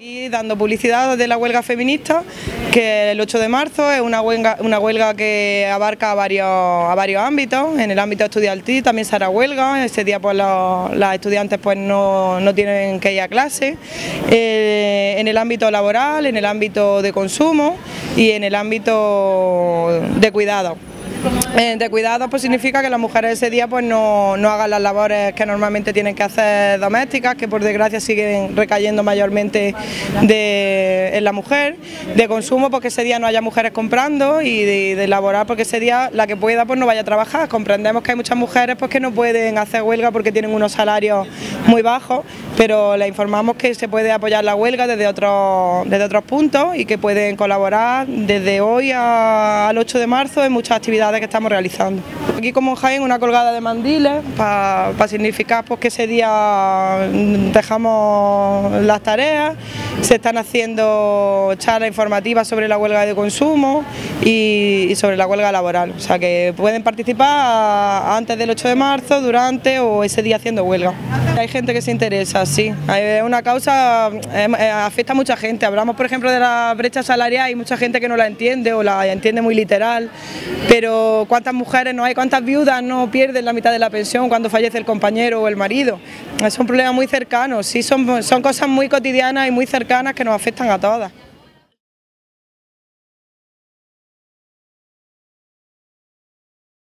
Y dando publicidad de la huelga feminista, que el 8 de marzo es una huelga que abarca a varios ámbitos. En el ámbito estudiantil también se hará huelga. Ese día pues las estudiantes pues no tienen que ir a clase. En el ámbito laboral, en el ámbito de consumo y en el ámbito de cuidado. De cuidados pues significa que las mujeres ese día pues no hagan las labores que normalmente tienen que hacer domésticas, que por desgracia siguen recayendo mayormente en la mujer. De consumo, porque ese día no haya mujeres comprando, y de laboral, porque ese día la que pueda pues no vaya a trabajar. Comprendemos que hay muchas mujeres pues que no pueden hacer huelga porque tienen unos salarios muy bajos, pero les informamos que se puede apoyar la huelga desde otros puntos y que pueden colaborar desde hoy al 8 de marzo en muchas actividades que estamos realizando. Aquí como en Jaén una colgada de mandiles para significar pues que ese día dejamos las tareas. Se están haciendo charlas informativas sobre la huelga de consumo y sobre la huelga laboral, o sea que pueden participar antes del 8 de marzo, durante o ese día haciendo huelga. Hay gente que se interesa, sí, es una causa, afecta a mucha gente. Hablamos por ejemplo de la brecha salarial, hay mucha gente que no la entiende o la entiende muy literal, pero ¿cuántas mujeres no hay, cuántas viudas no pierden la mitad de la pensión cuando fallece el compañero o el marido? Es un problema muy cercano, sí, son cosas muy cotidianas y muy cercanas que nos afectan a todas.